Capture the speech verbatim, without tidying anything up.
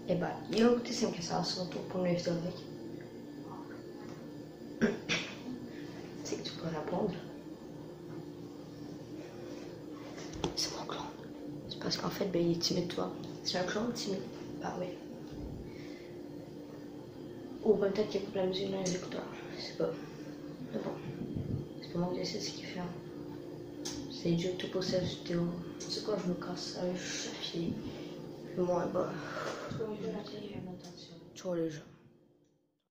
E bah, io ti sei anche salso tu pour le avec. C'est que tu peux répondre. C'est mon clone. C'est parce qu'en fait, ben, il est timide, toi. C'est un clone timide. Bah oui. Ou ben, peut-être qu'il écoute la musique dans les écouteurs. Je sais pas. Mais bon. C'est pas moi qui décide ce qu'il fait. C'est Dieu qui te possède cette vidéo. C'est quoi, je me casse. Allez, je suis fille. Moi, bah. Ciao les gens.